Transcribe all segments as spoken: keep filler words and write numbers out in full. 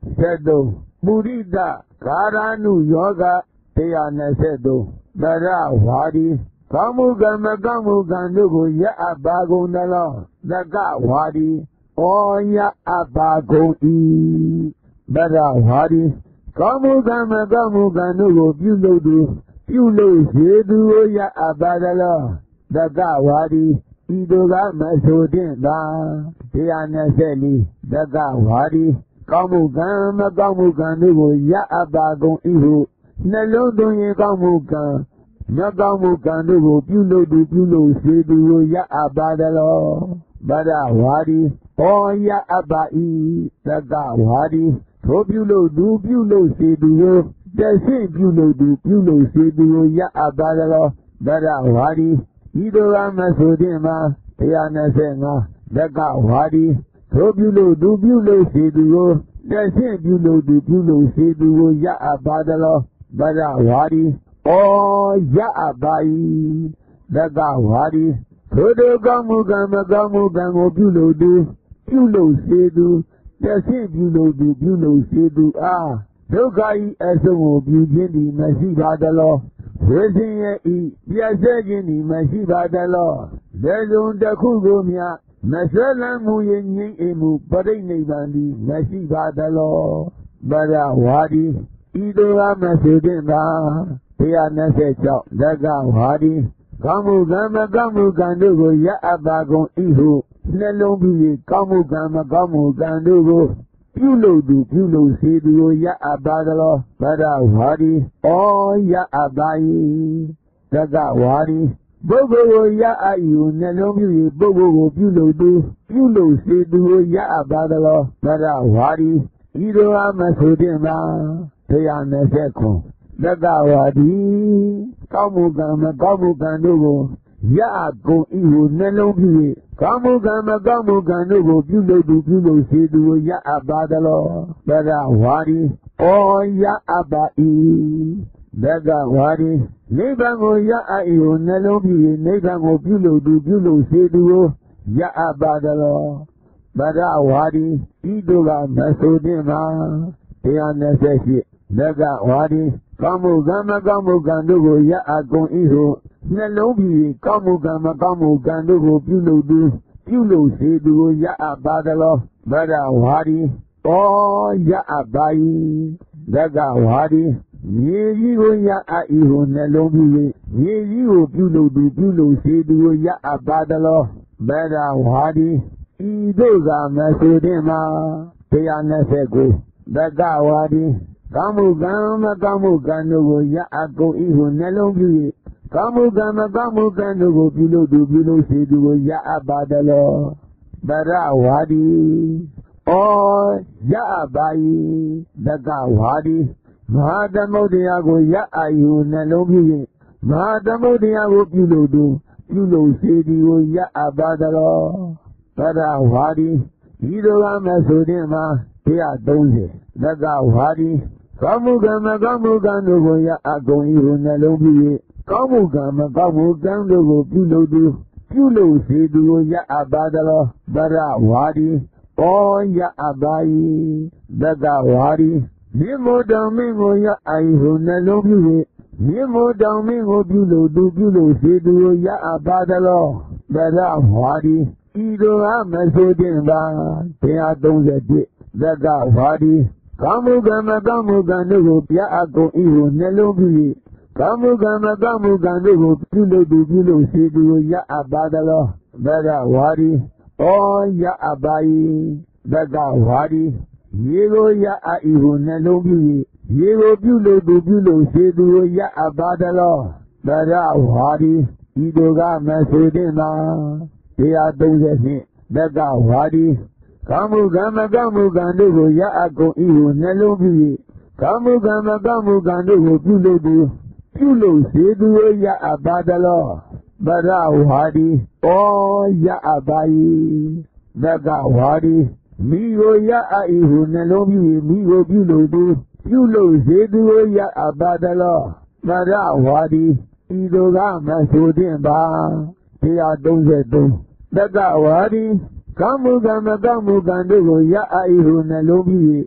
Sedo, Murida, Karanu Yoga, Tayana Sedo, Dara Wadi, Kamuga Magamuga Nugu Ya Abago Nala, Daga Wadi, Oya Abago E, Dara Wadi, Kamuga Magamuga Nugu, Bulodu, Bulo Sedu Ya Abadala, Daga Wadi, Idoga Masodinda, Tayana Seli, Daga Wadi, Kamuga Magamuga Nugu Ya Abago Ihu, Nalodoye Kamuga, Nagamuga Nugu, Bulodu, Bulo Sedu Ya Abadala, Bada Wadi, Oya Abai, Daga Wadi, Tobulo do Bulo Sedu, the same Bulo do Bulo Sedu Ya Abadala, Bada Wadi, Idora Masodima, Tayana Senga, Daga Wadi, Tobulo do Bulo Sedu, the same Bulo do Bulo Sedu Ya Abadala, Bada Wadi, Oh Ya Abai, Daga Wadi, Todo Gamu Gama Gamu Gamu Bulo do, Bulo Sedu, the same Bulo do Bulo Sedu, Ah, Dogai Esomo Bugini Masibadalo, Resin E, Biazagini Masibadalo, Belon da Kugomia, Masala Muyen Emu, Badini Bandi, Masibadalo, Bada Wadi, Idora Masudima, Tiana Secha, Daga Wadi, Kamu Gama Gamu Gandugo Ya Abagon Ihu, Nelombi, Kamu Gama Gamu Gandugo, Pulo do Pulo Sedu Ya Abadalo, Bada Wadi, Oh Ya Abai, Daga Wadi, Bogo Ya Ayu, Nelombi, Bogo Pulo do, Pulo Sedu Ya Abadalo, Bada Wadi, Idora Masudima, Tiana Seko, Daga Wadi, Kamu Gama Gamu Gandugo, Ya Go Ihu, Nelombi, Kamu Gama Gamu Gandugo, Pulo do Pulo Sedu Ya Abadalo, Bada Wadi, Oh Ya Abai, Daga Wadi, Nebango Ya Ayu, Nelombi, Nebango Pulo do Pulo Sedu Ya Abadalo, Bada Wadi, Idora Masudima, Tiana Seki, Daga Wadi, Kamu Gama Gamu Gandugo Ya Agon Ihu, Nelombi, Kamu Gama Gamu Gandugo Pulo do, Pulo Sedu Ya Abadalo, Bada Wadi, Oh Ya Abai, Daga Wadi, Yeyigo Ya Aihu, Nelombi, Yeyigo Pulo do Pulo Sedu Ya Abadalo, Bada Wadi, Idoga Masudima, Tiana Seko, Daga Wadi, Kamu Gama Gamu Gandugo Ya Ago Ihu, Nelombi, Kamu Gama Gamu Gandugo Pulo do Pulo Sedu Ya Abadalo, Bada Wadi, Oh Ya Abai, Daga Wadi, Mahadamodiago Ya Ayu, Nelombi, Mahadamodiago Pulo do, Pulo Sedu Ya Abadalo, Bada Wadi, Idora Masudima, Tia Doze, Daga Wadi, Kamu Gama Gamu Gandugo Ya Agon Ihu, Nelombi, Kamu Gama Gamu Gandugo Pulo do, Pulo Sedu Ya Abadalo, Bada Wadi, Oh Ya Abai, Daga Wadi, Nimo Domingo Ya Aihu, Nelombi, Nimo Domingo Pulo do Pulo Sedu Ya Abadalo, Bada Wadi, Idora Masudima, Tia Doze, Daga Wadi, Kamu Gama Gamu Gandugo Ya Agon Ihu, Nelombi, Kamu Gama Gamu Gandugo Pulo do Pulo Sedu Ya Abadalo, Bada Wadi, Oh Ya Abai, Daga Wadi, Yego Ya Aihu, Nelombi, Yego Pulo do Pulo Sedu Ya Abadalo, Bada Wadi, Idoga Masudima, Tia Doze, Daga Wadi, Kamu Gama Gamu Gandugo Ya Agon Ihu, Nelombi, Kamu Gama Gamu Gandugo Pulo do, Pulo Sedu Ya Abadalo, Bada Wadi, Oh Ya Abai, Daga Wadi, Migo Ya Aihu, Nelombi, Migo Pulo do, Pulo Sedu Ya Abadalo, Bada Wadi, Idoga Masudima, Tia Doze, Daga Wadi, Kamu Gama Gamu Gandugo Ya Aihu, Nelombi,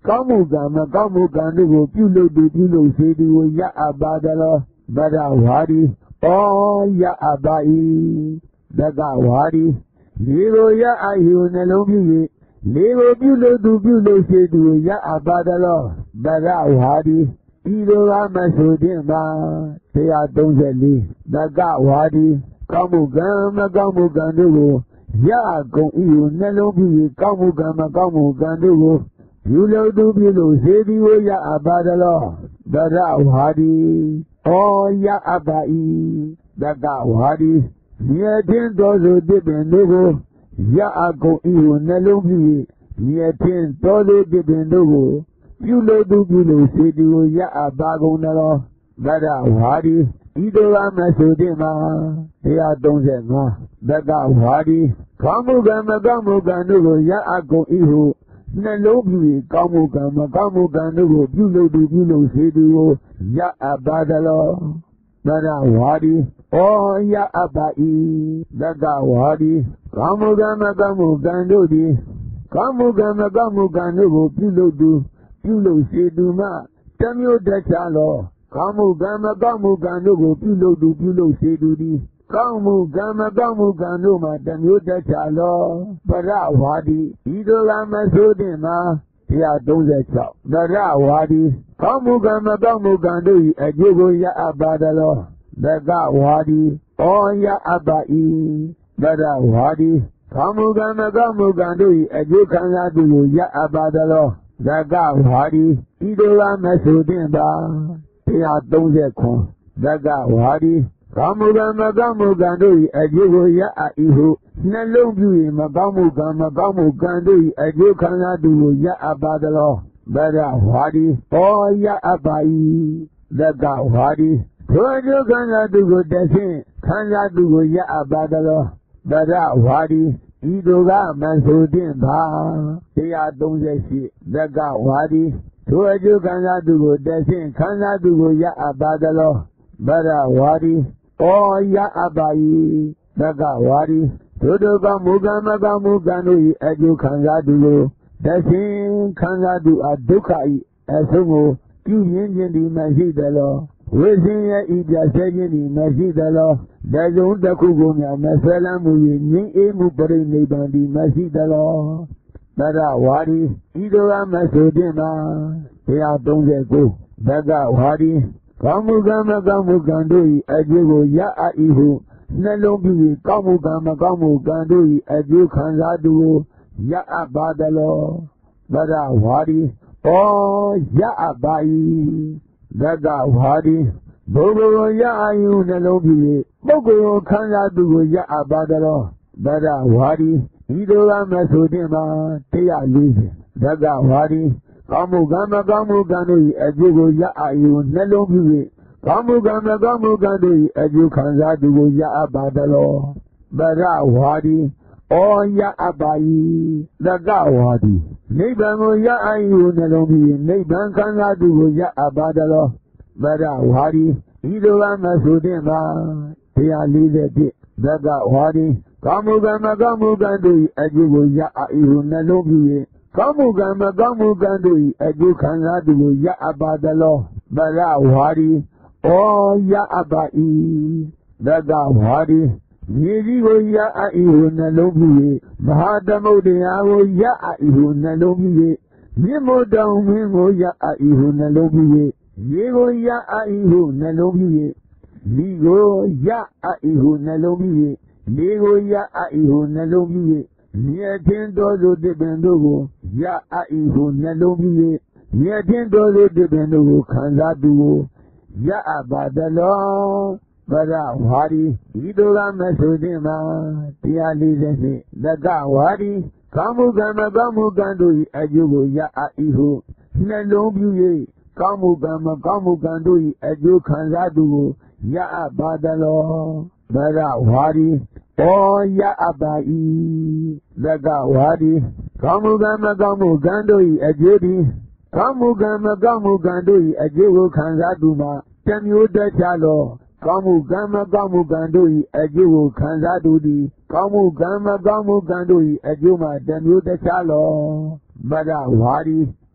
ကောင်းမှုကံမကောင်းမှုကံတို့ကိုပြုလုပ်သူပြုလုပ်စေသူကိုရအပ်ပါသလောဗဒဝါဒီဩရအပ်ပါ၏သက္ကဝါဒီလေကိုရအပ်ယူနှလုံးပြု၍လေကိုပြုလုပ်သူပြုလုပ်စေသူကိုရအပ်ပါသလောဗဒဝါဒီဤလိုကမဆိုခြင်းပါတရား၃၄သက္ကဝါဒီကောင်းမှုကံမကောင်းမှုကံတို့ကိုရကုန်ဤကိုနှလုံးပြု၍ကောင်းမှုကံမကောင်းမှုကံတို့ကိုပြုလုပ်သူပြုလုပ်စေသူကိုရအပ်ပါသလောသဒ္ဒဝါဒီဩရအပ်ပါ၏သက္ကဝါဒီမြဲခြင်းတော်စုတစ်ပင်တို့ကိုရအပ်ကုန်ဤကိုနှလုံးပြု၍မြဲခြင်းတော်စုတစ်ပင်တို့ကိုပြုလုပ်သူပြုလုပ်စေသူကိုရအပ်ပါကုန်သလောသဒ္ဒဝါဒီဤတို့ကမဆိုတဲ့မှာတရား၃၅သက္ကဝါဒီကောင်းမှုကံမကောင်းမှုကံတို့ကိုရအပ်ကုန်ဤဟုနှလုံးပြု၍ကောင်းမှုကံမကောင်းမှုကံတို့ကိုပြုလုပ်သူပြုလုပ်စေသူကိုရအပ်ပါသလောသဒ္ဒဝါဒီဩရအပ်ပါ၏သက္ကဝါဒီကောင်းမှုကံမကောင်းမှုကံတို့သည်ကောင်းမှုကံမကောင်းမှုကံတို့ကိုပြုလုပ်သူပြုလုပ်စေသူမှတမျိုးတခြားလောကောင်းမှုကံမကောင်းမှုကံတို့ကိုပြုလုပ်သူပြုလုပ်စေသူသည်ကောင်းမှုကံမကောင်းမှုကံတို့မှာတမျိုးတခြားလောပရဝါဒီဤတို့ကမဆိုတဲ့မှာတရား၃၆ပရဝါဒီကောင်းမှုကံမကောင်းမှုကံတို့၏အကျိုးကိုရအပ်ပါသလောသက္ကဝါဒီဩရအပ်ပါ၏ပရဝါဒီကောင်းမှုကံမကောင်းမှုကံတို့၏အကျိုးခံစားသူကိုရအပ်ပါသလောသက္ကဝါဒီဤတို့ကမဆိုတဲ့ပါတရား၃၇သက္ကဝါဒီကောင်းမှုကံမကောင်းမှုကံတို့၏အကျိုးကိုရအပ်၏ဟုနှလုံးပြု၍မကောင်းမှုကံမကောင်းမှုကံတို့၏အကျိုးခံစားသူကိုရအပ်ပါသလောဗဒဝါဒီဩရအပ်ပါ၏သက္ကဝါဒီထိုအကျိုးခံစားသူကိုတဆင့်ခံစားသူကိုရအပ်ပါသလောဗဒဝါဒီဤတို့ကမဆိုတဲ့ပါတရား၃၈သက္ကဝါဒီထိုအကျိုးခံစားသူကိုတဆင့်ခံစားသူကိုရအပ်ပါသလောဗဒဝါဒီဩရအပ်ပါ၏သက္ကဝါဒီထိုတို့ကောင်းမှုကံမကောင်းမှုကံတို့၏အကျိုးခံစားသူကိုတဆင့်ခံစားသူအဒုက္ခ၏အဆုံးကိုပြုရင်းခြင်းသည်မရှိသလောဝိဇ္ဇင်ရဲ့ဤပြဆဲခြင်းသည်မရှိသလောတစုံတစ်ခုကိုများမဆွဲလန်းမှု၍ငြိမ်းအေးမှုပရိနိဗ္ဗာန်သည်မရှိသလောသဒ္ဒဝါဒီဤတို့ကမဆိုတဲ့မှာတရား၃၉သက္ကဝါဒီကောင်းမှုကံမကောင်းမှုကံတို့၏အကျိုးကိုရအပ်၏ဟုနှလုံးပြု၍ကောင်းမှုကံမကောင်းမှုကံတို့၏အကျိုးခံစားသူကိုရအပ်ပါသလောသဒ္ဒဝါဒီဩရအပ်ပါ၏သက္ကဝါဒီဘုဂဝရအယုနှလုံးပြု၍ပုဂ္ဂိုလ်ကိုခံစားသူကိုရအပ်ပါသလောသဒ္ဒဝါဒီဤတို့ကမဆိုတဲ့မှာတရား၄၀သက္ကဝါဒီကောင်းမှုကံမကောင်းမှုကံတို့၏အကျိုးကိုရအပ်၏နှလုံးပြု၍ကောင်းမှုကံမကောင်းမှုကံတို့၏အကျိုးခံစားသူကိုရအပ်ပါသလောပရဝါဒီဩရအပ်ပါ၏သက္ကဝါဒီနိဗ္ဗာန်ကိုရအပ်၏နှလုံးပြု၍နိဗ္ဗာန်ခံစားသူကိုရအပ်ပါသလောပရဝါဒီဤလိုကမဆိုတဲ့မှာတရား၄၁သက္ကဝါဒီကောင်းမှုကံမကောင်းမှုကံတို့၏အကျိုးကိုရအပ်၏နှလုံးပြု၍ကောင်းမှုကံမကောင်းမှုကံတို့၏အကျိုးခံစားသူကိုရအပ်ပါသလောပရဝါဒီဩရအပ်ပါ၏သက္ကဝါဒီမြေကြီးကိုရအပ်၏ဟုနှလုံးပြု၍မဟာသမုဒ္ဒရာကိုရအပ်၏ဟုနှလုံးပြု၍မြင့်မို့တောင်မင်းကိုရအပ်၏ဟုနှလုံးပြု၍ရေကိုရအပ်၏ဟုနှလုံးပြု၍မိကိုရအပ်၏ဟုနှလုံးပြု၍လေကိုရအပ်၏ဟုနှလုံးပြု၍မြတ်ခြင်းတော်စုတစ်ပင်တို့ကိုရအပ်၏ဟုနှလုံးပြု၍မြတ်ခြင်းတော်စုတစ်ပင်တို့ကိုခံစားသူကိုရအပ်ပါသလောပရဝါဒီဤတို့ကမဆိုတဲ့မှာတရား၄၂သက္ကဝါဒီကောင်းမှုကံမကောင်းမှုကံတို့၏အကျိုးကိုရအပ်၏ဟုနှလုံးပြု၍ကောင်းမှုကံမကောင်းမှုကံတို့၏အကျိုးခံစားသူကိုရအပ်ပါသလောပရဝါဒီဩရအပ်ပါ၏သက္ကဝါဒီကောင်းမှုကံမကောင်းမှုကံတို့၏အကျိုးသည်ကောင်းမှုကံမကောင်းမှုကံတို့၏အကျိုးကိုခံစားသူမှာတမျိုးတခြားလောကောင်းမှုကံမကောင်းမှုကံတို့၏အကျိုးကိုခံစားသူသည်ကောင်းမှုကံမကောင်းမှုကံတို့၏အကျိုးမှာတမျိုးတခြားလောပရဝါဒီဩ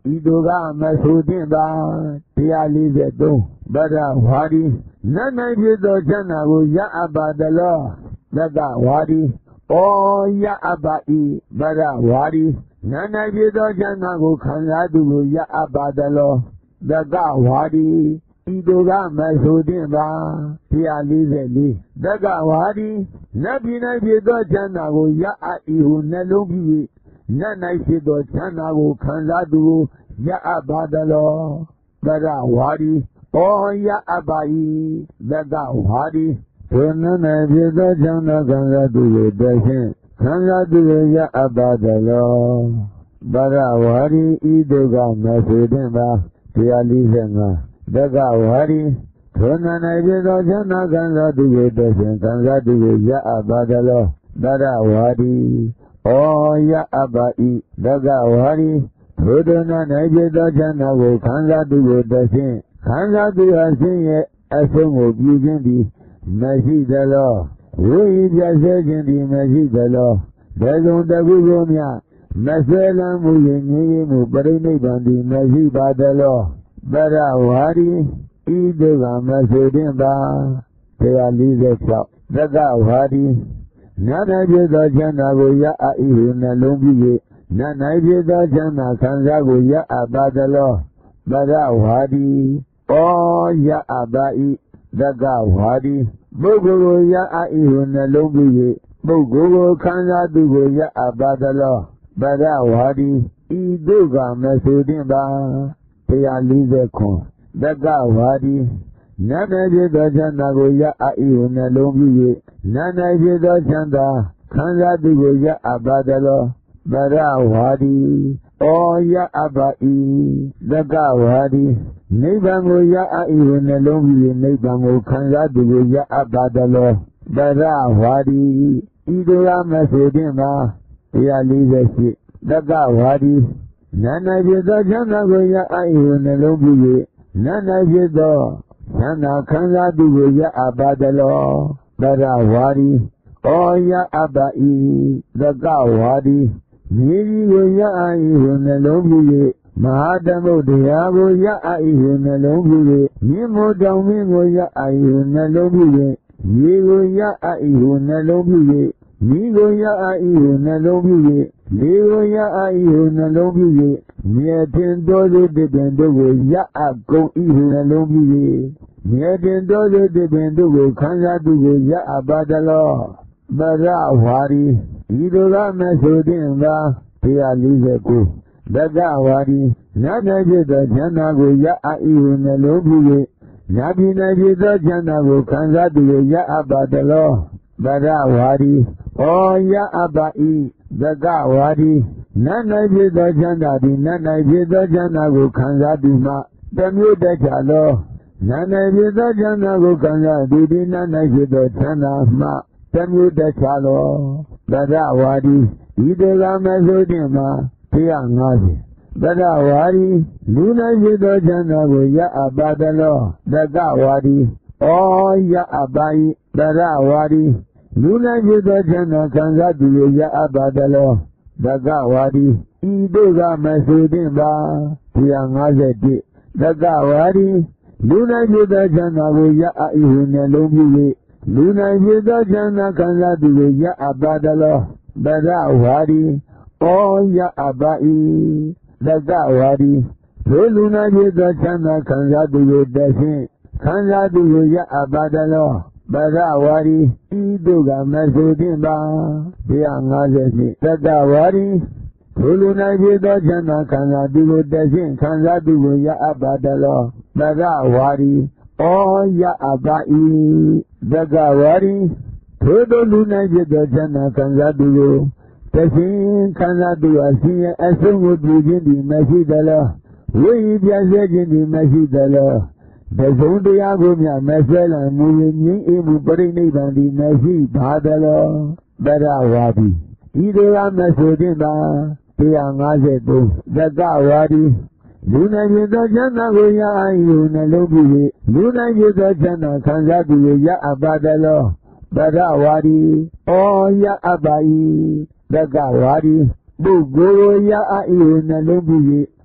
ဤတို့ကမဆိုသင့်ပါတရားလေးဆယ်သုံးဗဒဝါဒီနတ်နိုင်ဖြစ်သောချမ်းသာကိုရအပ်ပါသလောသက္ကဝါဒီဩရအပ်ပါ၏ဗဒဝါဒီနတ်နိုင်ဖြစ်သောချမ်းသာကိုခံစားသူကိုရအပ်ပါသလောသက္ကဝါဒီဤတို့ကမဆိုသင့်ပါတရားလေးဆယ်လေးသက္ကဝါဒီနတ်ပြည်၌ဖြစ်သောချမ်းသာကိုရအပ်၏ဟုနှလုံးပြု၍နတ်၌ဖြစ်သောချမ်းသာကိုခံစားသူကိုရအပ်ပါသလောသက္ကဝါဒီဩရအပ်ပါ၏သက္ကဝါဒီဘုန၌ဖြစ်သောချမ်းသာခံစားသူကိုတည်းဖြင့်ခံစားသူကိုရအပ်ပါသလောသက္ကဝါဒီဤတို့ကမဆိုသင့်ပါတရားလေးဆယ်ငါသက္ကဝါဒီဘုန၌ဖြစ်သောချမ်းသာခံစားသူကိုတည်းဖြင့်ခံစားသူကိုရအပ်ပါသလောသက္ကဝါဒီဩရအပ်ပါ၏သက္ကဝါဒီဘုဒ္ဓနာ၌ဖြစ်သောချမ်းသာကိုခံစားသူကိုတည်းဖြင့်ခံစားသူအစဉ်ရဲ့အဆုံးကိုပြုခြင်းသည်မရှိသလောဝိပြည့်စေခြင်းသည်မရှိသလောဘယ်စုံတခုကိုမျှမဆွဲလန်းမှုရင်ငြိမ်းမှုပရိနိဗ္ဗာန်သည်မရှိပါသလောသရဝါဒီဤတို့ကမဆိုသင့်ပါတရားလေးဆယ်၆သက္ကဝါဒီနတ်၌ဖြစ်သောချမ်းသာကိုရအပ်၏ဟုနှလုံးပြု၍နတ်၌ဖြစ်သောချမ်းသာခံစားကိုရအပ်ပါသလောသရဝါဒီဩရအပ်ပါ၏သက္ကဝါဒီပုဂ္ဂိုလ်ကိုရအပ်၏ဟုနှလုံးပြု၍ပုဂ္ဂိုလ်ကိုခံစားသူကိုရအပ်ပါသလောသရဝါဒီဤတို့ကမဆိုသင့်ပါတရားလေးဆယ်ခုသက္ကဝါဒီနတ်၌ဖြစ်သောချမ်းသာကိုရအပ်၏ဟုနှလုံးပြု၍နတ်၌ဖြစ်သောချမ်းသာခံစားသူကိုရအပ်ပါသလောသရဝါဒီဩရအပ်ပါ၏သက္ကဝါဒီနိဗ္ဗာန်ကိုရအပ်၏ဟုနှလုံးပြု၍နိဗ္ဗာန်ကိုခံစားသူကိုရအပ်ပါသလောသရဝါဒီဤတို့ကမဆိုသင့်ပါတရားလေးဆယ်ရှစ်သက္ကဝါဒီနတ်၌ဖြစ်သောချမ်းသာကိုရအပ်၏ဟုနှလုံးပြု၍နတ်၌ဖြစ်သောချမ်းသာခံစားသူကိုရအပ်ပါသလောသရဝါဒီဩရအပ်ပါ၏သက္ကဝါဒီမြေကြီးကိုရအပ်၏ဟုနှလုံးပြု၍မဟာသမုဒ္ဒရာကိုရအပ်၏ဟုနှလုံးပြု၍မြင့်မို့တောင်မင်းကိုရအပ်၏ဟုနှလုံးပြု၍မြေကိုရအပ်၏ဟုနှလုံးပြု၍မိကိုရအပ်၏ဟုနှလုံးပြု၍လေကိုရအပ်၏ဟုနှလုံးပြု၍မြဲတင်တော်သူတပင်တို့ကိုရအပ်ကုန်၏ဟုနှလုံးပြု၍မြဲတင်တော်သူတပင်တို့ကိုခံစားသူကိုရအပ်ပါသလောသရဝါဒီဤတို့ကမဆိုသင့်ပါတရားလေးဆယ်ကိုသက္ကဝါဒီနတ်၌ဖြစ်သောချမ်းသာကိုရအပ်၏ဟုနှလုံးပြု၍နတ်ပြည်၌ဖြစ်သောချမ်းသာကိုခံစားသူကိုရအပ်ပါသလောသရဝါဒီဩရအပ်ပါ၏သက္ကဝါဒီနတ်၌ဖြစ်သောချမ်းသာသည်နတ်၌ဖြစ်သောချမ်းသာကိုခံစားသူမှတမျိုးတခြားသောနတ်၌ဖြစ်သောချမ်းသာကိုခံစားသူသည်နတ်၌ဖြစ်သောချမ်းသာမှတမျိုးတခြားသောသရဝါဒီဤတေကမဆိုသင့်မှာတရားငါးဆယ်သရဝါဒီလူ၌ဖြစ်သောချမ်းသာကိုရအပ်ပါသလောသက္ကဝါဒီဩရအပ်ပါ၏သရဝါဒီလူ၌ဖြစ်သောချမ်းသာခံစားသူကိုရအပ်ပါသလောသက္ကဝါဒီဤတို့ကမဆိုသင့်ပါတရားငါးဆယ်သက္ကဝါဒီလူ၌ဖြစ်သောချမ်းသာကိုရအပ်၏ဟုနှလုံးပြု၍လူ၌ဖြစ်သောချမ်းသာခံစားသူကိုရအပ်ပါသလောသရဝါဒီဩရအပ်ပါ၏သက္ကဝါဒီထိုလူ၌ဖြစ်သောချမ်းသာခံစားသူကိုတည်းဖြင့်ခံစားသူကိုရအပ်ပါသလောသရဝါဒီဤတို့ကမဆိုသင့်ပါတရားငါးဆယ်သက္ကဝါဒီထိုလူ၌ဖြစ်သောချမ်းသာခံစားသူကိုတည်းဖြင့်ခံစားသူကိုရအပ်ပါသလောသရဝါဒီဩရအပ်ပါ၏သက္ကဝါဒီထိုသောလူ၌ဖြစ်သောချမ်းသာခံစားသူကိုတည်းဖြင့်ခံစားသူအစဉ်ရဲ့အဆုံးကိုပြုခြင်းသည်မရှိသလောဝိပြည့်စေခြင်းသည်မရှိသလောတစုံတရားကိုမြမဆွဲလန်းမူရင်ငြိမ်းအေးမှုပရိနိဗ္ဗာန်သည်မရှိပါသလောသရဝါဒီဤတို့ကမဆိုသင့်ပါတရားငါးဆယ်သုံးသက္ကဝါဒီလူ၌ဖြစ်သောချမ်းသာကိုရအပ်၏ဟုနှလုံးပြု၍လူ၌ဖြစ်သောချမ်းသာခံစားသူကိုရအပ်ပါသလောသရဝါဒီဩရအပ်ပါ၏သက္ကဝါဒီပုဂ္ဂိုလ်ကိုရအပ်၏ဟုနှလုံးပြု၍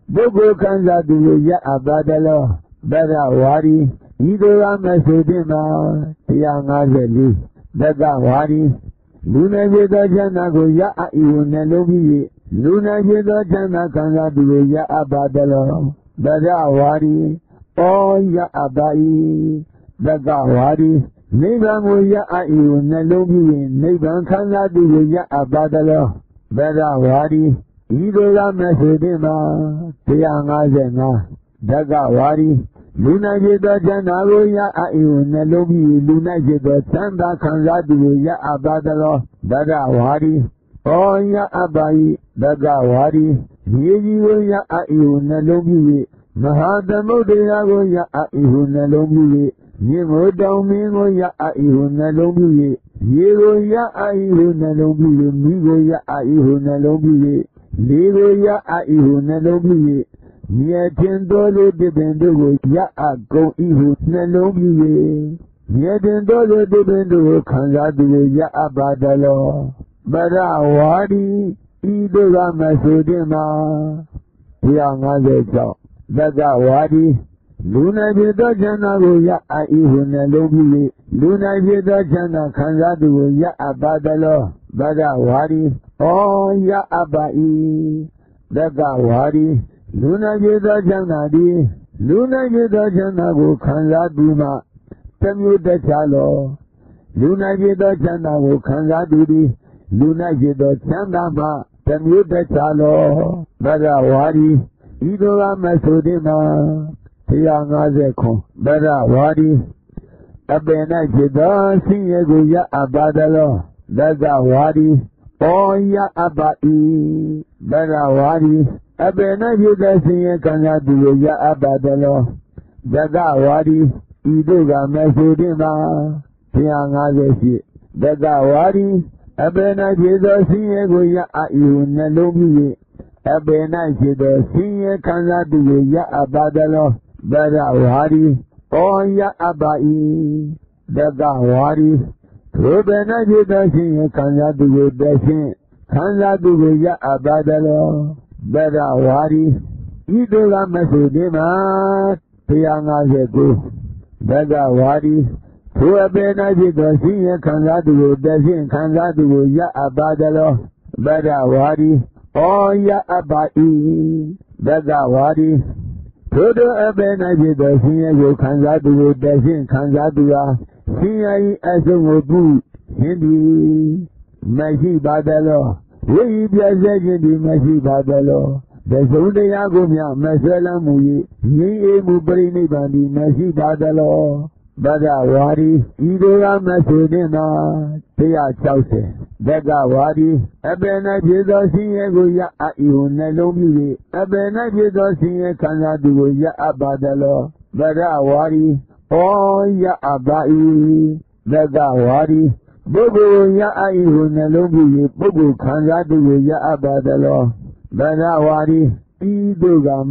Bogo Kanza do Ya Abadalo, Bada Wari, Ido Amasudima, Yangazeli, Daga Wari, Luna Vida Janago Ya Iunelobi, Luna Vida Jana Kanza do Ya Abadalo, Bada Wari, Oh Ya Abai, Daga Wari, Nebamu Ya Iunelobi, Neban Kanza do Ya Abadalo, Bada Wari, Idola Mesudima, Tiangazena, Daga Wari, Luna Jeda Janaro Ya Iunelobi, Luna Jeda Tanda Kanzadu Ya Abadalo, Daga Wari, Oh Ya Abai, Daga Wari, Yeji Ya Iunelobi, Mahadamodeyago Ya Iunelobi, Yemo Domingo Ya Iunelobi, Yego Ya Iunelobi, Migo Ya Iunelobi, Ligo Ya Iunelobi, Nietendolo de Bendo Ya Go Iunelobi, Nietendolo de Bendo Kanzadu Ya Abadalo, Bada Wari, Idola Masudima, Tiangazo, Daga Wari, Luna Vida Janago Ya Iunelobi, Luna Vida Jana Kanzadu Ya Abadalo, Bada Wari, Oh Ya Abai, Daga Wari, Luna Vida Janadi, Luna Vida Janago Kanzaduma, Tamu de Chalo, Luna Vida Janago Kanzadudi, Luna Vida Chandama, Tamu de Chalo, Bada Wari, Idola Masudima, Tiangazeko, Bada Wari, Abena Jida, Sinyego Ya Abadalo, Daga Wari, Oh Ya Abai, Bada Wari, Abena Jida, Sinyekanabu Ya Abadalo, Daga Wari, Idoga Masudima, Tiangazeki, Daga Wari, Abena Jida, Sinyego Ya Iunelobi, Abena Jida, Sinyekanabu Ya Abadalo, Bada Wari, Oh Ya Abai, Daga Wari, Rubena Jida Sinya Kanzadu Dasin, Kanzadu Ya Abadalo, Bada Wari, Idola Masudima, Tiangazeku, Daga Wari, Rubena Jida Sinya Kanzadu Dasin, Kanzadu Ya Abadalo, Bada Wari, Oh Ya Abai, Daga Wari, Todo Abena Jida Sinya Yo Kanzadu Dasin, Kanzadu Sinya Azumobu, Hindi, Mashi Badalo, we Biazagindi Mashi Badalo, the Sunday Agumia, Masala Muyi, Ye Mubrini Bandi, Mashi Badalo, Bada Wari, Idola Masudina, Tia Chause, Daga Wari, Abena Jida Sinya Ya Iunelobi, Abena Jida Sinya Kanadu Ya Abadalo, Bada Wari, Oh Ya Abai, Daga Wari, Bogo Ya Iunelobi, Bogo Kanzadu Ya Abadalo, Bada Wari, Idoga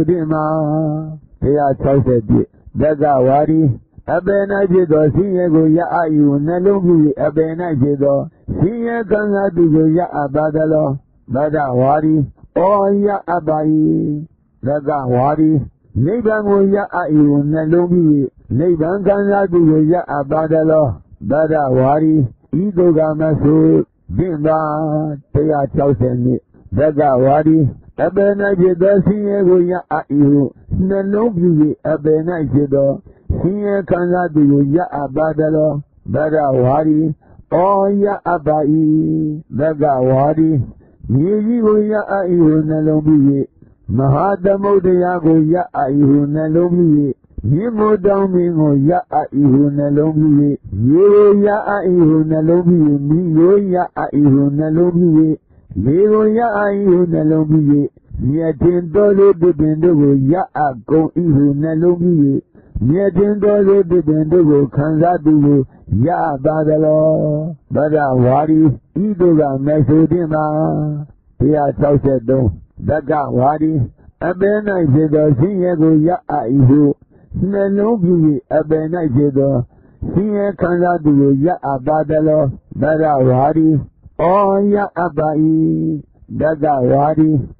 Masudima, Tia Chause, Daga Wari, Abena Jido, Sinyego Ya Iunelobi, Abena Jido, Sinya Kanzadu Ya Abadalo, Bada Wari, Oh Ya Abai, Daga Wari, Nebamu Ya Iunelobi, Neban Kanzadu Ya Abadalo, Bada Wari, Idoga Masu, Bimba, Tia Chause, Daga Wari, Abena Jido, Sinyego Ya Iunelobi, Abena Jido, Sinya Kanzadu Ya Abadalo, Bada Wari, Oh Ya Abai, Daga Wari, Yeji Ya Iunelobi, Mahadamodeyago Ya Iunelobi, Yemo Domingo Ya Iunelobi, Yeo Ya Iunelobi, Migo Ya Iunelobi, Lego Ya Iunelobi, Nietendolo de Bendo Ya Go Iunelobi, Nietendolo de Bendo Kanzadu Ya Badalo, Bada Wari, Idoga Masudima, Tia Chause, Daga Wari, Abena Jida Sinyego Ya Ihu, Nelobi, Abena Jida, Sinya Kanzadu Ya Abadalo, Bada Wari, Oh Ya Abai, Daga Wari,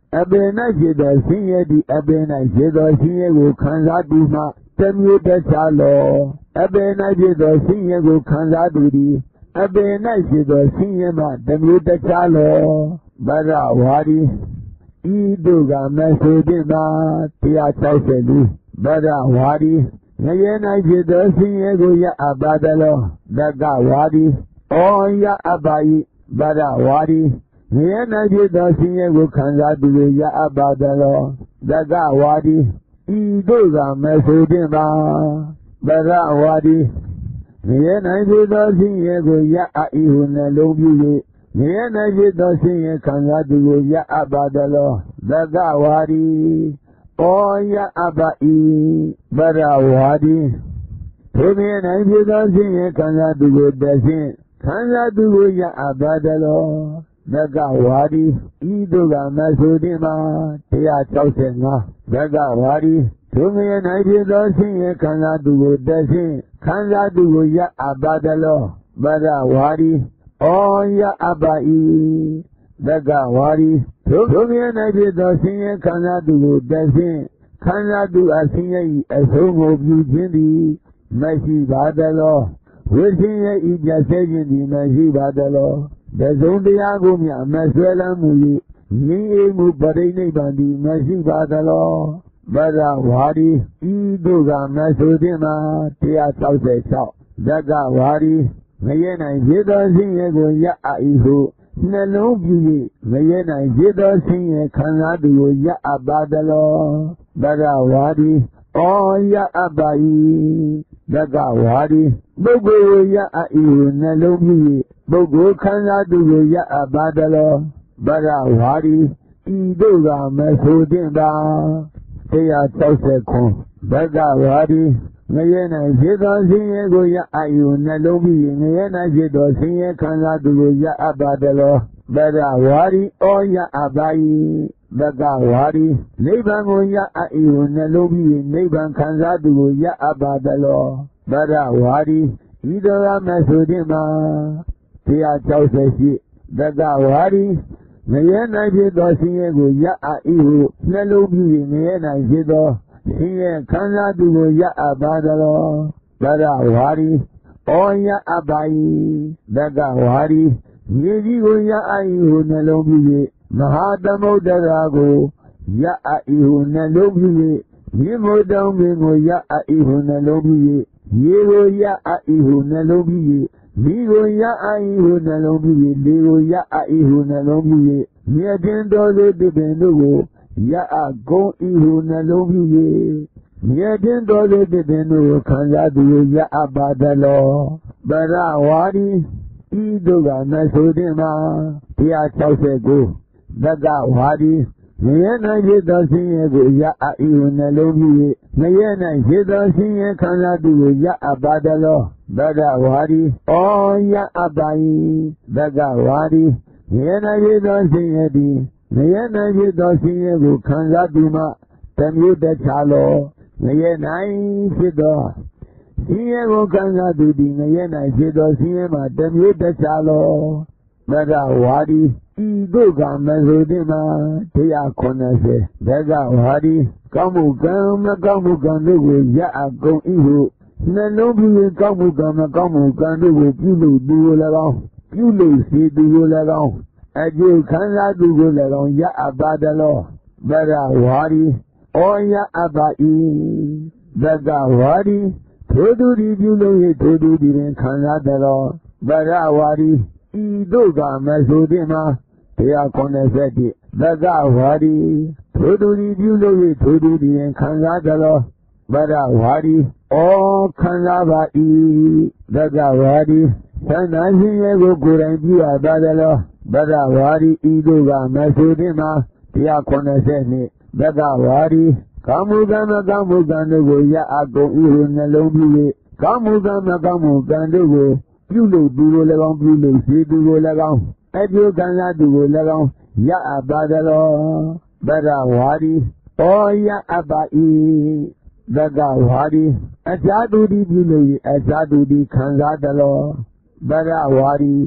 အပင်၌ဖြစ်သောဆင်းရဲသည့်အပင်၌ဖြစ်သောဆင်းရဲကိုခံစားသူမှတမျိုးတခြားလောအပင်၌ဖြစ်သောဆင်းရဲကိုခံစားသူသည်အပင်၌ဖြစ်သောဆင်းရဲမှတမျိုးတခြားလောဗရဝါဒီဤတို့ကမဆိုခြင်းမှာတရား၆၄ဗရဝါဒီငရဲ၌ဖြစ်သောဆင်းရဲကိုရအပ်ပါသလောတက္ကဝါဒီဩရအပ်ပါ၏ဗရဝါဒီငရဲ၌ဖြစ်သောဆင်းရဲကိုခံစားသူကိုရအပ်ပါသလောတက္ကဝါဒီဤတို့ကမဆိုခြင်းမှာဗရဝါဒီငရဲ၌ဖြစ်သောဆင်းရဲကိုရအပ်၏ဟုနှလုံးပြု၍ငရဲ၌ဖြစ်သောဆင်းရဲခံစားသူကိုရအပ်ပါသလောတက္ကဝါဒီဩရအပ်ပါ၏ဗရဝါဒီထိုငရဲ၌ဖြစ်သောဆင်းရဲခံစားသူကိုတဆင့်ခံစားသူကိုရအပ်ပါသလောတက္ကဝါဒီဤတို့ကမဆိုခြင်းမှာတရား၆၅တက္ကဝါဒီထိုငရဲ၌ဖြစ်သောဆင်းရဲခံစားသူကိုတဆင့်ခံစားသူကိုရအပ်ပါသလောဗရဝါဒီဩရအပ်ပါ၏တက္ကဝါဒီထိုထိုငရဲ၌ဖြစ်သောဆင်းရဲခံစားသူကိုတဆင့်ခံစားသူအဆင်းရဲ၏အဆုံးကိုပြုခြင်းသည်မရှိပါသလောဝိဆင်းရဲ၏ပြည့်စဲခြင်းသည်မရှိပါသလောတစုံတရားကိုမြမဆွဲလမ်းမှု၍ငြိမ်းအေးမှုပရိနိဗ္ဗာန်သည်မရှိပါသလောဗရဝါဒီဤတို့ကမဆိုခြင်းမှာတရား၆၆တက္ကဝါဒီငရဲ၌ဖြစ်သောဆင်းရဲကိုရအပ်၏ဟုနှလုံးပြု၍ငရဲ၌ဖြစ်သောဆင်းရဲခံစားသူကိုရအပ်ပါသလောဗရဝါဒီဩရအပ်ပါ၏တက္ကဝါဒီပုဂ္ဂိုလ်ကိုရအပ်၏ဟုနှလုံးပြု၍ပုဂ္ဂိုလ်ခံစားသူကိုရအပ်ပါသလောဗရဝါဒီဤတို့ကမဆိုခြင်းပါတရား၆၉တက္ကဝါဒီငရဲ၌ဖြစ်သောဆင်းရဲကိုရအပ်၏ဟုနှလုံးပြု၍ငရဲ၌ဖြစ်သောဆင်းရဲခံစားသူကိုရအပ်ပါသလောဗရဝါဒီဩရအပ်ပါ၏တက္ကဝါဒီနိဗ္ဗာန်ကိုရအပ်၏ဟုနှလုံးပြု၍နိဗ္ဗာန်ခံစားသူကိုရအပ်ပါသလောဗရဝါဒီဤတို့ကမဆိုခြင်းမှာတရား၆၈တက္ကဝါဒီငရဲ၌ဖြစ်သောဆင်းရဲကိုရအပ်၏ဟုနှလုံးပြု၍ငရဲ၌ဖြစ်သောဆင်းရဲခံစားသူကိုရအပ်ပါသလောဗရဝါဒီဩရအပ်ပါ၏တက္ကဝါဒီမြေကြီးကိုရအပ်၏ဟုနှလုံးပြု၍မဟာသမုဒ္ဒရာကိုရအပ်၏ဟုနှလုံးပြု၍မြေမိုးတောင်ပင်ကိုရအပ်၏ဟုနှလုံးပြု၍ရေကိုရအပ်၏ဟုနှလုံးပြု၍မိကိုရအပ်၏ဟုနှလုံးပြု၍လေကိုရအပ်၏ဟုနှလုံးပြု၍မြတ်တင်တော်လေးတပင်တို့ကိုရအပ်ကုန်၏ဟုနှလုံးပြု၍မြတ်တင်တော်လေးတပင်တို့ကိုခံစားသူကိုရအပ်ပါသလောဗရဝါဒီဤတို့ကမဆိုခြင်းမှာတရား၆၉တက္ကဝါဒီငရဲ၌ဖြစ်သောဆင်းရဲကိုရအပ်၏ဟုနှလုံးပြု၍ငရဲ၌ဖြစ်သောဆင်းရဲခံစားသူကိုရအပ်ပါသလောတက္ကဝါဒီဩရအပ်ပါ၏တက္ကဝါဒီငရဲ၌ဖြစ်သောဆင်းရဲသည်ငရဲ၌ဖြစ်သောဆင်းရဲကိုခံစားသူမှတမျိုးတခြားလောငရဲ၌ဖြစ်သောဆင်းရဲကိုခံစားသူသည်ငရဲ၌ဖြစ်သောဆင်းရဲမှတမျိုးတခြားလောဗရဝါဒီဤတို့ကမဆိုခြင်းမှာတရား၇၀တက္ကဝါဒီကောင်းမှုကံမကောင်းမှုကံတို့ကိုရအပ်ကုန်၏ဟုနှလုံးပြု၍ကောင်းမှုကံမကောင်းမှုကံတို့ကိုပြုလို့သူကိုလည်းကောင်းပြုလို့စေသူကိုလည်းကောင်းအကျိုးခံစားသူကိုလည်းကောင်းရအပ်ပါသလောဗရဝါဒီဩရအပ်ပါ၏တက္ကဝါဒီထိုသူသည်ပြုလို့၍ထိုသူသည်ပင်ခံစားသလောဗရဝါဒီဤတို့ကမဆိုခြင်းမှာတရား၇၁တက္ကဝါဒီထိုသူသည်ပြုလို့၍ထိုသူသည်ပင်ခံစားသလောဗရဝါဒီဩခံစားပါ၏တက္ကဝါဒီသံသာရှင်ရဲ့ကိုကိုယ်တိုင်ပြုအပ်ပါသလောဗရဝါဒီဤတို့ကမဆိုခြင်းမှာတရား၇၂တက္ကဝါဒီကောင်းမှုကံမကောင်းမှုကံတို့ကိုရအပ်ကုန်၏ဟုနှလုံးပြု၍ကောင်းမှုကံမကောင်းမှုကံတို့ကိုပြုလို့သူကိုလည်းကောင်းပြုလို့စေသူကိုလည်းကောင်းအကျိုးခံစားသူကိုလည်းကောင်းရအပ်ပါသလောဗရဝါဒီဩရအပ်ပါ၏တက္ကဝါဒီအခြားသူသည်ပြုလို့အခြားသူသည်ခံစားသလောဗရဝါဒီဩ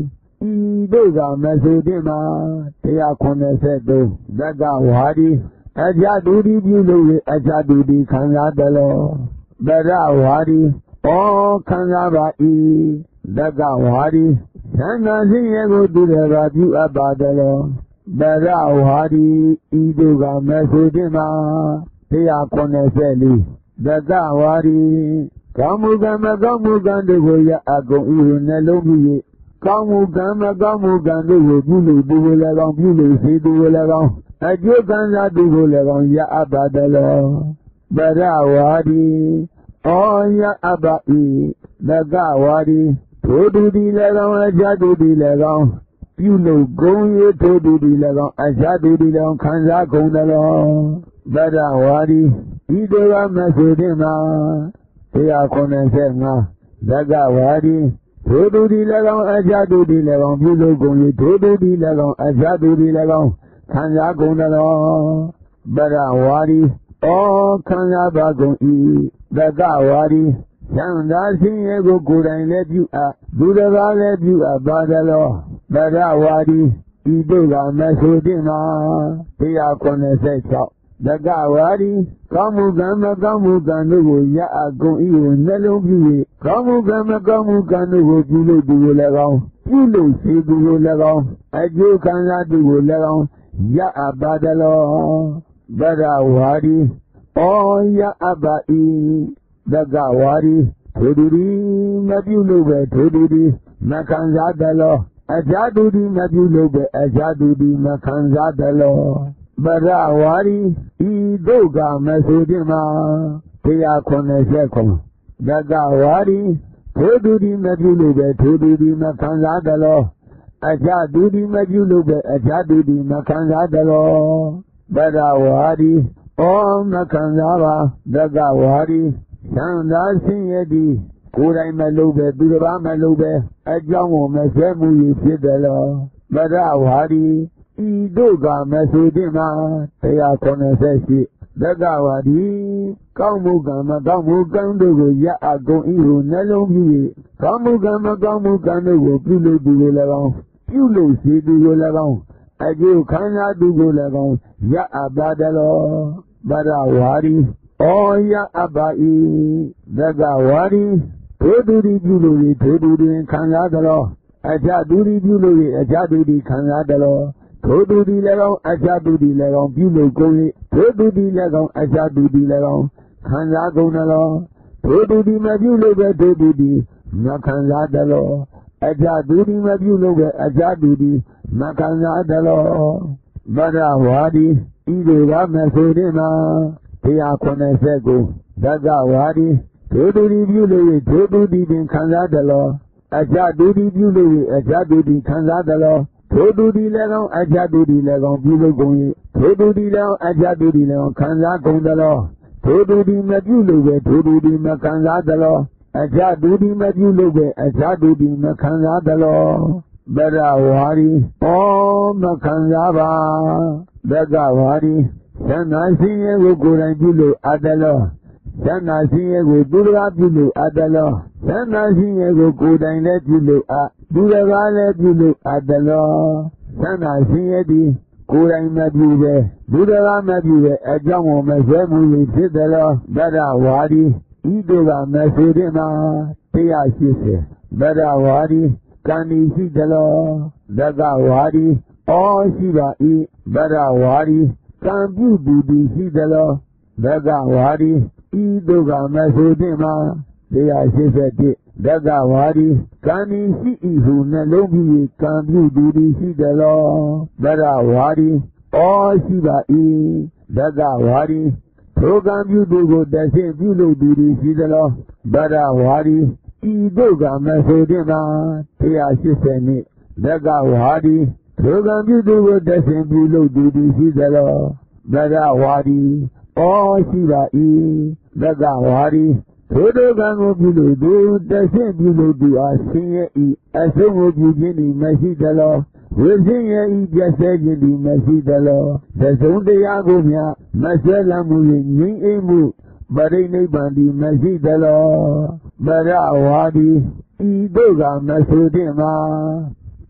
ဤတို့ကမဆိုတင်မှာတရားခုနှစ်ဆယ်သုံးသက္ကဝါဒီအကြတူဒီပြုလို့ရအကြတူဒီခံစားတယ်လို့ဗရဝါဒီဩခံစားပါဤသက္ကဝါဒီသံဃာစင်းရဲ့ကိုသူတော်ကပြုအပ်ပါတယ်လို့ဗရဝါဒီဤတို့ကမဆိုတင်မှာတရားခုနှစ်ဆယ်လေးသက္ကဝါဒီကောင်းမှုကံမကောင်းမှုကံတို့ကိုရအကုန်ဤနှလုံးပြု၍ကောင်းမှုကံမကောင်းမှုကံတို့ကိုပြုလို့သူကိုလည်းကောင်းပြုလို့စေသူကိုလည်းကောင်းအကျိုးကံစားသူကိုလည်းကောင်းရအပ်ပါတယ်လို့ဗရဝါဒီဩရအပ်ပါဤသက္ကဝါဒီထိုသူဒီလည်းကောင်းအကြသူဒီလည်းကောင်းပြုလို့ဂုံရထိုသူဒီလည်းကောင်းအကြသူဒီလည်းကောင်းခံစားကုန်တယ်လို့ဗရဝါဒီဤတို့ကမဆိုတင်မှာတရားခုနှစ်ဆယ်ငါသက္ကဝါဒီထိုသူဒီလည်းကောင်းအကြသူဒီလည်းကောင်းပြုလို့ကုန်ရထိုသူဒီလည်းကောင်းအကြသူဒီလည်းကောင်းခံစားကုန်တယ်လို့ဗရဝါဒီဩခံစားပါကုန်ဤသက္ကဝါဒီသံသာဆင်းရဲကိုကိုယ်တိုင်လည်းပြုအပ်သူတစ်ပါးလည်းပြုအပ်ပါတယ်လို့ဗရဝါဒီဤတို့ကမဆိုတင်မှာတရားခုနှစ်ဆယ်ခြောက်သက္ကဝါဒီကောင်းမှုကံမကောင်းမှုကံတို့ကိုရအပ်ကုန်ဤကိုနှလုံးပြု၍ကောင်းမှုကံမကောင်းမှုကံတို့ကိုပြုလို့သူကိုလည်းကောင်းပြုလို့စေသူကိုလည်းကောင်းအကျိုးခံစားသူကိုလည်းကောင်းရအပ်ပါတယ်လို့ဗရဝါဒီဩရအပ်ပါဤသက္ကဝါဒီထိုသူဒီမပြုလို့ပဲထိုသူဒီမခံစားတယ်လို့အကြသူဒီမပြုလို့ပဲအကြသူဒီမခံစားတယ်လို့ဗရဝါဒီဤတို့ကမဆိုတင်မှာတရားခုနှစ်ဆယ်ခုသက္ကဝါဒီထိုသူဒီမပြုလို့ပဲထိုသူဒီမခံစားတယ်လို့အကြသူဒီမပြုလို့ပဲအကြသူဒီမခံစားတယ်လို့ဗရဝါဒီဩမခံစားပါသက္ကဝါဒီသံသာဆင်းရဲသည်ကိုယ်တိုင်မလုပ်ပဲသူတစ်ပါးမလုပ်ပဲအကြောင်းကိုမဆွဲမှုဖြစ်တယ်လို့ဗရဝါဒီဤတို့ကမဆိုတင်မှာတရားခုနှစ်ဆယ်ရှိသက္ကဝါဒီကောင်းမှုကံမကောင်းမှုကံတို့ကိုရအကုန်ဤကိုနှလုံးပြု၍ကောင်းမှုကံမကောင်းမှုကံတို့ကိုပြုလို့သူကိုလည်းကောင်းပြုလို့စေသူကိုလည်းကောင်းအကျိုးခံစားသူကိုလည်းကောင်းရအပ်ပါတယ်လို့ဗရဝါဒီဩရအပ်ပါဤသက္ကဝါဒီထိုသူဒီပြုလို့ရထိုသူတွင်ခံစားတယ်လို့အကြသူဒီပြုလို့ရအကြသူဒီခံစားတယ်လို့ထိုသူဒီလည်းကောင်းအကြသူဒီလည်းကောင်းပြုလို့ကုန်ရထိုသူဒီလည်းကောင်းအကြသူဒီလည်းကောင်းခံစားကုန်တယ်လို့ထိုသူဒီမပြုလို့ပဲထိုသူဒီမခံစားတယ်လို့အကြသူဒီမပြုလို့ပဲအကြသူဒီမခံစားတယ်လို့ဗရဝါဒီဤတို့ကမဆိုတင်မှာတရားခုနှစ်ဆယ်ကိုသက္ကဝါဒီထိုသူဒီပြုလို့ရထိုသူဒီပင်ခံစားတယ်လို့အကြသူဒီပြုလို့ရအကြသူဒီခံစားတယ်လို့ထိုသူဒီလည်းကောင်းအကြသူဒီလည်းကောင်းပြုလို့ကုန်ရထိုသူဒီလည်းအကြသူဒီလည်းကောင်းခံစားကုန်တယ်လို့ထိုသူဒီမပြုလို့ပဲထိုသူဒီမခံစားတယ်လို့အကြသူဒီမပြုလို့ပဲအကြသူဒီမခံစားတယ်လို့ဗရဝါဒီဩမခံစားပါသက္ကဝါဒီသံဃာဆင်းရဲကိုကိုယ်တိုင်ပြုလို့အပ်တယ်လို့သံဃာဆင်းရဲကိုသူတစ်ပါးပြုလို့အပ်တယ်လို့သံဃာဆင်းရဲကိုကိုယ်တိုင်လည်းပြုလို့အပ်သူတစ်ပါးလည်းပြုလို့အပ်တယ်လို့သံဃာဆင်းရဲသည်ကိုယ်တိုင်မပြုပဲသူတစ်ပါးမပြုပဲအကြောင်းကိုမဆွဲမှုဖြစ်တယ်လို့ဗရဝါဒီဤတို့ကမဆိုတင်မှာတရားရှိစေဗရဝါဒီကံဤရှိတယ်လို့သက္ကဝါဒီဩရှိပါဤဗရဝါဒီကံပြုသူဒီရှိတယ်လို့သက္ကဝါဒီဤတို့ကမဆိုတင်မှာတရားရှိစေတိသက္ကဝါဒီကံဤရှိဤဟုနှလုံးပြု၍ကံပြုသူဒီရှိတယ်လို့ဗရဝါဒီဩရှိပါဤသက္ကဝါဒီထိုကံပြုသူကိုတဆင့်ပြုလို့သူဒီရှိတယ်လို့ဗရဝါဒီဤတို့ကမဆိုတင်မှာတရားရှိစေနိသက္ကဝါဒီထိုကံပြုသူကိုတဆင့်ပြုလို့သူဒီရှိတယ်လို့ဗရဝါဒီဩရှိပါဤသက္ကဝါဒီထိုတို့ကံကိုပြုလို့သူတဆင့်ပြုလို့သူအားဆင်းရဲဤအဆုံးကိုပြုခြင်းဒီမရှိတယ်လို့ဝိဆင်းရဲဤပြည့်စဲခြင်းဒီမရှိတယ်လို့သစုံတရားကိုမြမဆွဲလမ်းမှု၍ငြိမ်းအေးမှုပရိနိဗ္ဗာန်ဒီမရှိတယ်လို့ဗရဝါဒီဤတို့ကမဆိုတင်မှာ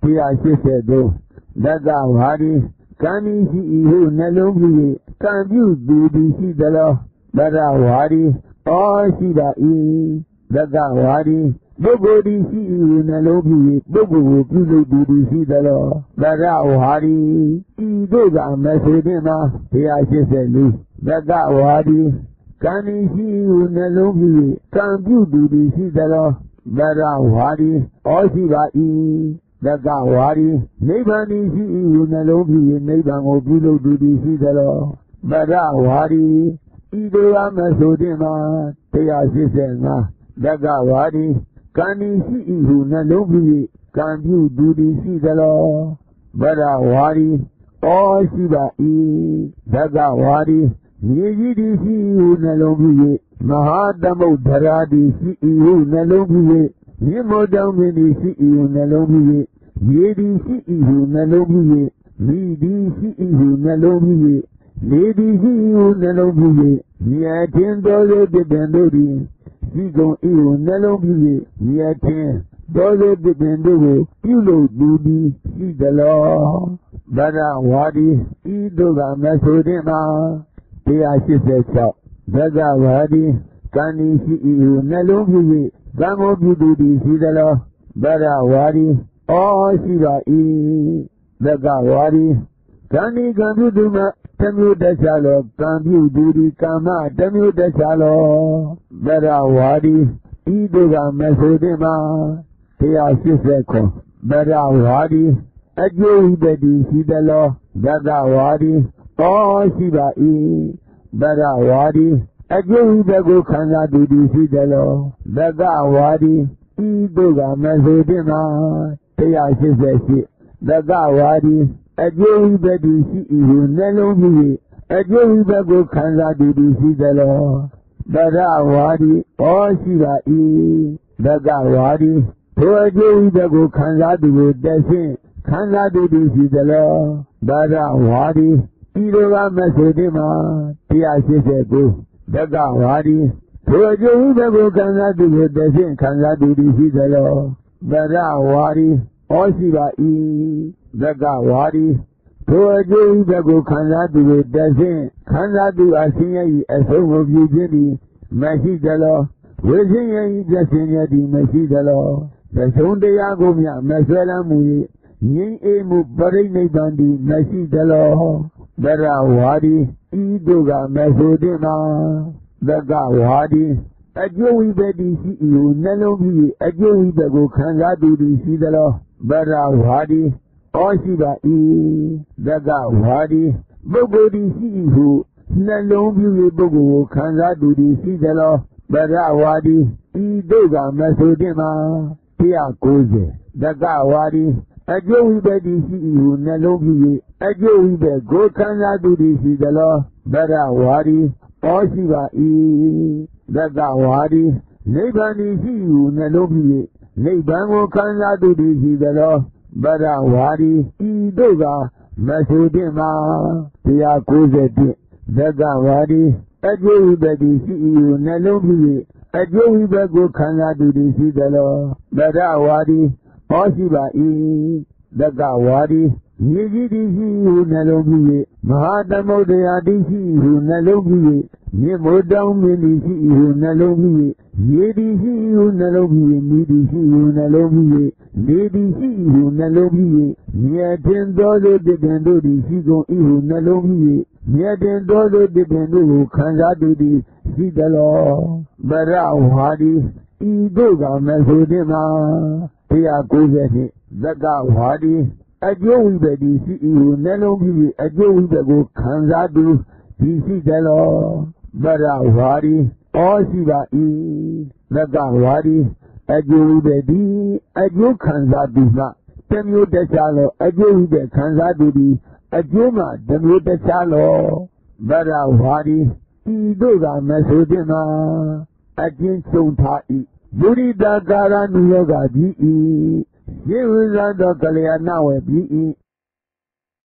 တရားရှိစေသောဓကဝါဒီကံဤရှိ၏ဟုနှလုံးပြု၍ကံပြုသူသည်ရှိသလောဗရဝါဒီဩရှိပါ၏ဓကဝါဒီပုဂ္ဂိုလ်သည်ရှိ၏ဟုနှလုံးပြု၍ပုဂ္ဂိုလ်ကိုပြုလုပ်သူသည်ရှိသလောဗရဝါဒီဤတို့ကမဆိုသင့်သောတရားရှိစေလူဓကဝါဒီကံဤရှိ၏ဟုနှလုံးပြု၍ကံပြုသူသည်ရှိသလောဗရဝါဒီဩရှိပါ၏ဓကဝါဒီနိဗ္ဗာန်သည်ရှိ၏ဟုနှလုံးပြု၍နိဗ္ဗာန်ကိုပြုလုပ်သူသည်ရှိသလောဗရဝါဒီဤတို့ကမဆိုသင့်သောတရားရှိစေငါဓကဝါဒီကံဤရှိ၏ဟုနှလုံးပြု၍ကံပြုသူသည်ရှိသလောဗရဝါဒီဩရှိပါ၏ဓကဝါဒီမြေကြီးသည်ရှိ၏ဟုနှလုံးပြု၍မဟာသမုဒ္ဒရာသည်ရှိ၏ဟုနှလုံးပြု၍မြေမောတောင်မြင်သည်ရှိ၏ဟုနှလုံးပြု၍မြေသည်ရှိ၏ဟုနှလုံးပြု၍မိသည်ရှိ၏ဟုနှလုံးပြု၍လေသည်ရှိ၏ဟုနှလုံးပြု၍မြေအထင်တော်လေတပင်တို့သည်ရှိကုန်၏ဟုနှလုံးပြု၍မြေအထင်တော်လေတပင်တို့ကိုပြုလုပ်သူသည်ရှိသလောဗရဝါဒီဤတို့ကမဆိုသင့်သောတရားရှိစေ၆ဓကဝါဒီကံဤရှိ၏ဟုနှလုံးပြု၍ကံကိုပြုသူသည်ရှိသလောဗရဝါဒီဩရှိပါ၏ဓကဝါဒီကံဤကံပြုသူမှတမျိုးတခြားလောကံပြုသူသည်ကမ္မတမျိုးတခြားလောဗရဝါဒီဤတို့ကမဆိုသင့်သောတရားရှိစေခွန်ဗရဝါဒီအကျိုးဥပတိရှိသလောဓကဝါဒီဩရှိပါ၏ဗရဝါဒီအကျိုးဥပကိုခံစားသူသည်ရှိသလောဓကဝါဒီဤတို့ကမဆိုသင့်သောတရားရှိစေရှိဓကဝါဒီအကျိုးဥပတိရှိ၏ဟုနှလုံးပြု၍အကျိုးဥပကိုခံစားသူသည်ရှိသလောဗရဝါဒီဩရှိပါ၏ဓကဝါဒီထိုအကျိုးဥပကိုခံစားသူကိုတဆင့်ခံစားသူသည်ရှိသလောဗရဝါဒီဤတို့ကမဆိုသင့်သောတရားရှိစေကိုဓကဝါဒီထိုအကျိုးဥပကိုခံစားသူကိုတဆင့်ခံစားသူသည်ရှိသလောဗရဝါဒီဩရှိပါ၏ဓကဝါဒီထိုအကျိုးဥပကိုခံစားသူကိုတဆင့်ခံစားသူအစဉ်ရဲ့အဆုံးကိုပြုခြင်းသည်မရှိသလောဝိဇ္ဇရဲ့ပြည့်စင်ရသည်မရှိသလောသဆုံးတရားကိုမြမဆွဲလမ်းမူ၍ငြိမ်းအေးမှုပရိနိဗ္ဗာန်သည်မရှိသလောဗရဝါဒီဤတို့ကမဆိုသင့်သောဓကဝါဒီအကျိုးဝိပတိရှိ၏ဟုနှလုံးပြု၍အကျိုးဝိပကိုခံစားသူသည်ရှိသလောဗရဝါဒီဩရှိပါ၏ဓကဝါဒီပုဂ္ဂိုလ်သည်ရှိ၏ဟုနှလုံးပြု၍ပုဂ္ဂိုလ်ကိုခံစားသူသည်ရှိသလောဗရဝါဒီဤတို့ကမဆိုသင့်သောတရားကိုးဆယ်ဓကဝါဒီအကျိုးဝိပတိရှိ၏ဟုနှလုံးပြု၍အကျိုးဝိပကိုခံစားသူသည်ရှိသလောဗရဝါဒီဩရှိပါ၏ဓကဝါဒီနိဗ္ဗာန်သည်ရှိ၏ဟုနှလုံးပြု၍နိဗ္ဗာန်ကိုခံစားသူသည်ရှိသလောဗရဝါဒီဤတို့ကမဆိုသင့်သောတရားကိုးဆယ်ဓကဝါဒီအကျိုးဝိပတိရှိ၏ဟုနှလုံးပြု၍အကျိုးဝိပကိုခံစားသူသည်ရှိသလောဗရဝါဒီဩရှိပါ၏ဓကဝါဒီမြေကြီးသည်ရှိ၏ဟုနှလုံးပြု၍မဟာသမုဒ္ဒရာသည်ရှိ၏ဟုနှလုံးပြု၍မြင့်မိုးတောင်မြင့်သည်ရှိ၏ဟုနှလုံးပြု၍ရေသည်ရှိ၏ဟုနှလုံးပြု၍မိသည်ရှိ၏ဟုနှလုံးပြု၍လေသည်ရှိ၏ဟုနှလုံးပြု၍မြတ်တင်သောသောတပင်တို့သည်ရှိကုန်၏ဟုနှလုံးပြု၍မြတ်တင်သောသောတပင်တို့ကိုခံစားသူသည်ရှိသလောဗရဝါဒီဤတို့ကမဆိုသင့်သောတရားကိုးဆယ်နှင့်ဓကဝါဒီအကျိုးဝိပတိရှိ၏ဟုနှလုံးပြု၍အကျိုးဝိပကိုခံစားသူသည်ရှိသလောဗရဝါဒီဩရှိပါ၏ဓကဝါဒီအကျိုးဝိပတိအကျိုးခံစားသူမှတမျိုးတခြားလောအကျိုးဝိပခံစားသူသည်အကျိုးမှတမျိုးတခြားလောဗရဝါဒီဤတို့ကမဆိုသင့်သောအကျဉ်းချုပ်ထား၏မုရိဒကာရနုယောဂကြီး၏ယေဝဇသောကလျာဏဝေပြီး၏